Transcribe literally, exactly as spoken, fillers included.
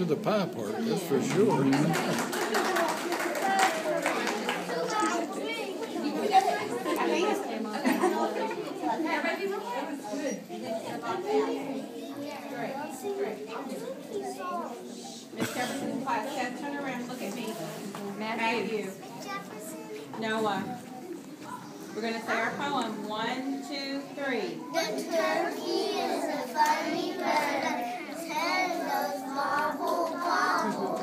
to the pie part, that's for sure. Miss Jefferson class, Seth, turn around, look at me. Matthew. Jefferson. Noah. We're going to say our poem. One, two, three. The turkey is a funny bird. Its head goes bobble, bobble.